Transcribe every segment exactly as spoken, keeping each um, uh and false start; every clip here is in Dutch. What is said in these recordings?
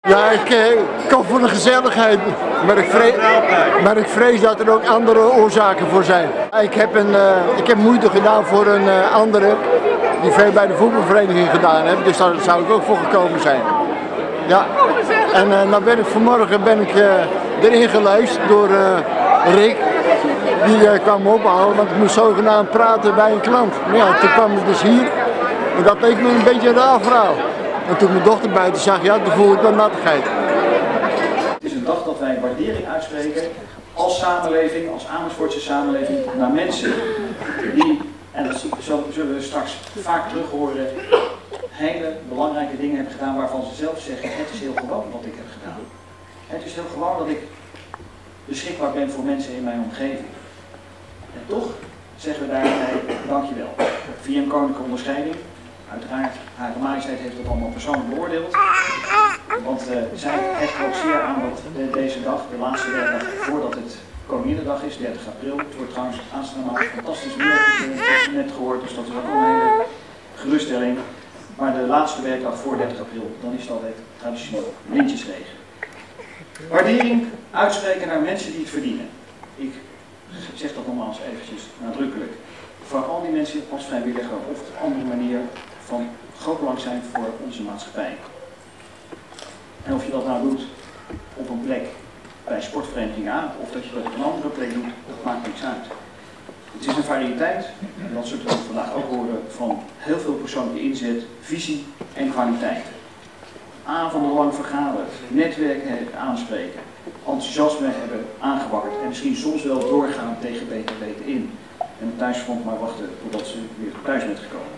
Ja, ik eh, kom voor de gezelligheid, maar ik, vrees, maar ik vrees dat er ook andere oorzaken voor zijn. Ik heb, een, uh, ik heb moeite gedaan voor een uh, andere die veel bij de voetbalvereniging gedaan heeft, dus daar zou ik ook voor gekomen zijn. Ja, en uh, nou ben ik vanmorgen ben ik, uh, erin geluisterd door uh, Rick, die uh, kwam me ophalen, want ik moest zogenaamd praten bij een klant. Maar ja, toen kwam ik dus hier en dat leek me een beetje een raar verhaal. En toen mijn dochter buiten zag, ja, toen voelde ik wel nattigheid. Het is een dag dat wij waardering uitspreken als samenleving, als Amersfoortse samenleving, naar mensen die, en dat zullen we straks vaak terug horen, hele belangrijke dingen hebben gedaan waarvan ze zelf zeggen, het is heel gewoon wat ik heb gedaan. Het is heel gewoon dat ik beschikbaar ben voor mensen in mijn omgeving. En toch zeggen we daarbij, dankjewel. Via een koninklijke onderscheiding. Uiteraard, Hare Majesteit heeft dat allemaal persoonlijk beoordeeld. Want uh, zij hechten ook zeer aan dat de, deze dag, de laatste werkdag voordat het Koninginnedag is, dertig april. Het wordt trouwens aanstaande maand fantastisch weer, dat heb je net gehoord, dus dat is ook een hele geruststelling. Maar de laatste werkdag voor dertig april, dan is het altijd traditioneel lintjesregen. Waardering uitspreken naar mensen die het verdienen. Ik zeg dat nogmaals eventjes nadrukkelijk. Voor al die mensen als vrijwilliger of op een andere manier van groot belang zijn voor onze maatschappij. En of je dat nou doet op een plek bij sportvereniging A of dat je dat op een andere plek doet, dat maakt niks uit. Het is een variëteit, en dat zullen we vandaag ook horen, van heel veel persoonlijke inzet, visie en kwaliteit. Avonden vergaderen, netwerken aanspreken, enthousiasme hebben aangewakkerd en misschien soms wel doorgaan tegen beter weten in. En thuisfront maar wachten totdat ze weer thuis bent gekomen.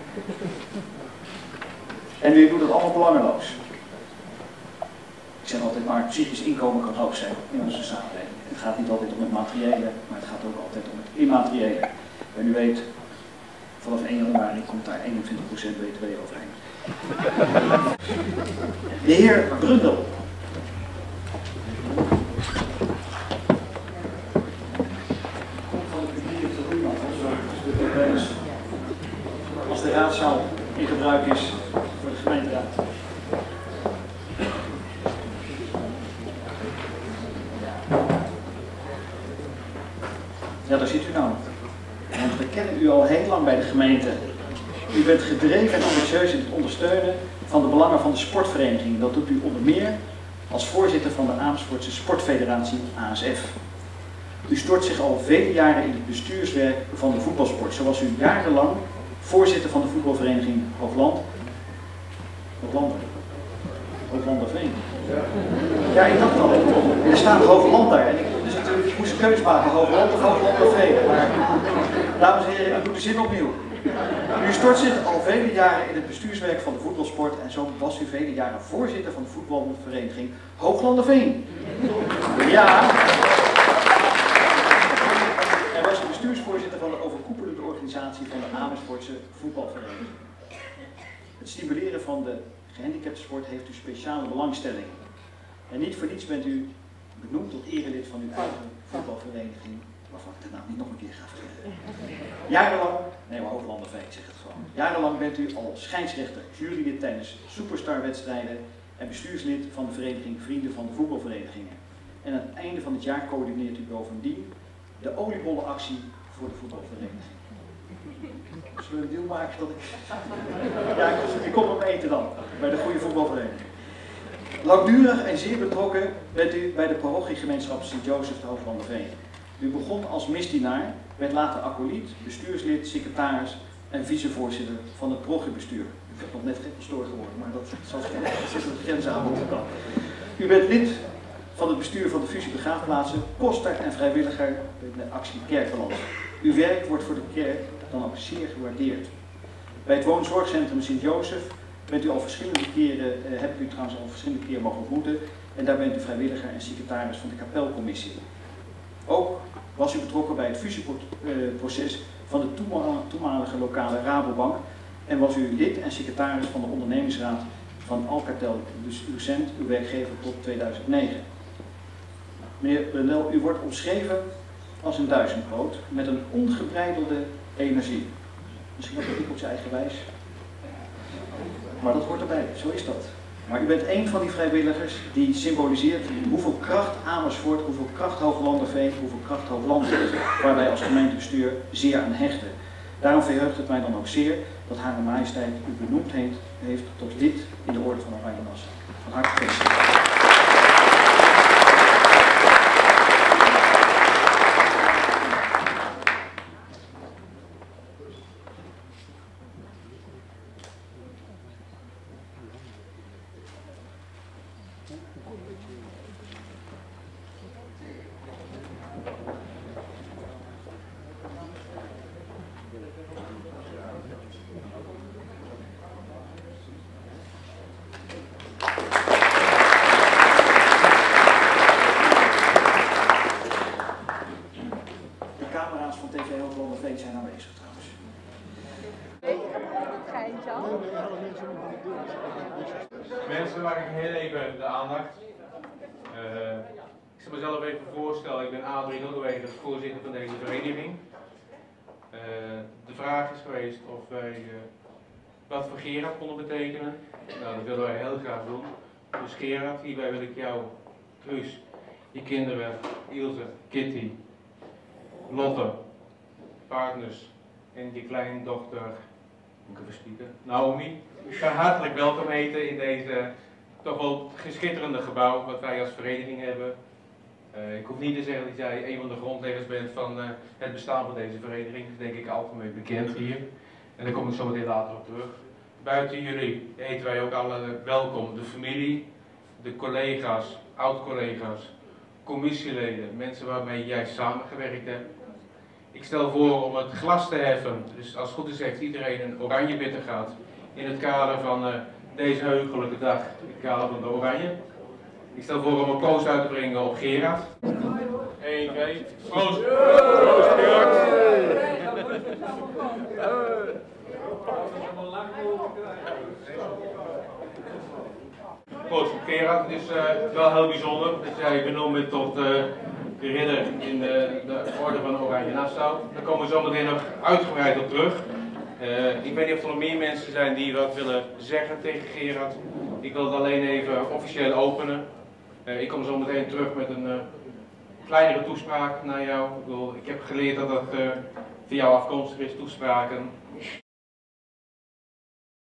En u doet dat allemaal belangeloos. Ik zeg altijd maar, psychisch inkomen kan hoog zijn in onze samenleving. Het gaat niet altijd om het materiële, maar het gaat ook altijd om het immateriële. En u weet, vanaf één januari komt daar eenentwintig procent B T W overheen. De heer Brundel. Als de raadzaal in gebruik is voor de gemeenteraad. Ja, daar zit u nou. Want we kennen u al heel lang bij de gemeente. U bent gedreven en ambitieus in het ondersteunen van de belangen van de sportvereniging. Dat doet u onder meer als voorzitter van de Amersfoortse Sportfederatie A S F. U stort zich al vele jaren in het bestuurswerk van de voetbalsport. Zo was u jarenlang voorzitter van de voetbalvereniging Hoogland. Hooglander. Hooglanderveen. Ja, ik dacht al. Er staat Hoogland daar. En ik, dus ik, ik moest een keuze maken, Hoogland of Hooglanderveen. Maar, dames en heren, ik doe de zin opnieuw. U stort zich al vele jaren in het bestuurswerk van de voetbalsport en zo was u vele jaren voorzitter van de voetbalvereniging Hooglanderveen. Ja. En was u bestuursvoorzitter van de overkoepelende organisatie van de Amersfoortse voetbalvereniging. Het stimuleren van de gehandicaptensport heeft u speciale belangstelling. En niet voor niets bent u benoemd tot erelid van uw eigen voetbalvereniging, waarvan ik het nou niet nog een keer ga vertellen. Jarenlang, nee maar Hooglanderveen, ik zeg het gewoon. Jarenlang bent u al scheidsrechter, jurylid tijdens superstarwedstrijden en bestuurslid van de vereniging Vrienden van de Voetbalverenigingen. En aan het einde van het jaar coördineert u bovendien de oliebollenactie voor de voetbalvereniging. Zullen we een deal maken dat ik... Ja, ik kom hem eten dan, bij de goede voetbalvereniging. Langdurig en zeer betrokken bent u bij de parochiegemeenschap Sint Joseph te Hooglanderveen. U begon als misdienaar, werd later acolyt, bestuurslid, secretaris en vicevoorzitter van het parochiebestuur. Ik heb nog net geen pastoor geworden, maar dat zit de grenzen aan de kant. U bent lid van het bestuur van de fusie begraafplaatsen, koster en vrijwilliger bij de actie Kerkbalans. Uw werk wordt voor de kerk dan ook zeer gewaardeerd. Bij het woonzorgcentrum Sint Joseph bent u al verschillende keren, eh, heb ik u trouwens al verschillende keren mogen ontmoeten en daar bent u vrijwilliger en secretaris van de kapelcommissie. Ook was u betrokken bij het fusieproces van de toenmalige lokale Rabobank en was u lid en secretaris van de ondernemingsraad van Alcatel Lucent, uw werkgever tot tweeduizend negen. Meneer Brundel, u wordt omschreven als een duizendpoot met een ongebreidelde energie. Misschien ook een tikkeltje eigenwijs. Maar dat hoort erbij, zo is dat. Maar u bent één van die vrijwilligers die symboliseert hoeveel kracht Amersfoort, hoeveel kracht Hooglanderveen, hoeveel kracht Hoogland heeft, waar wij als gemeentebestuur zeer aan hechten. Daarom verheugt het mij dan ook zeer dat Hare Majesteit u benoemd heeft, heeft tot lid in de Orde van Oranje Nassau. Van harte gefeliciteerd. Van T V Hooglanderveen zijn aanwezig trouwens. Mensen, mag ik heel even de aandacht. Uh, ik zal mezelf even voorstellen, ik ben Adrien Lodewijk, voorzitter van deze vereniging. Uh, de vraag is geweest of wij uh, wat voor Gerard konden betekenen. Nou, dat willen wij heel graag doen. Dus Gerard, hierbij wil ik jou, Truus, je kinderen, Ilse, Kitty, Lotte, partners en je kleindochter, moet ik even spieken, Naomi, van hartelijk welkom heten in deze toch wel geschitterende gebouw wat wij als vereniging hebben. Uh, ik hoef niet te zeggen dat jij een van de grondleggers bent van uh, het bestaan van deze vereniging, dat is denk ik algemeen bekend hier. En daar kom ik zo meteen later op terug. Buiten jullie heten wij ook alle welkom, de familie, de collega's, oud-collega's, commissieleden, mensen waarmee jij samengewerkt hebt. Ik stel voor om het glas te heffen, dus als het goed is heeft iedereen een oranje bittergaat in het kader van uh, deze heugelijke dag, in het kader van de oranje. Ik stel voor om een proost uit te brengen op Gerard. één, twee, proost! Proost Gerard! Proost op Gerard, het is uh, wel heel bijzonder dat jij benoemd bent tot uh, de ridder in de, de orde van Oranje Nassau. Daar komen we zo meteen nog uitgebreid op terug. Uh, ik weet niet of er nog meer mensen zijn die wat willen zeggen tegen Gerard. Ik wil het alleen even officieel openen. Uh, ik kom zo meteen terug met een uh, kleinere toespraak naar jou. Ik, bedoel, ik heb geleerd dat dat uh, voor jou afkomstig is, toespraken.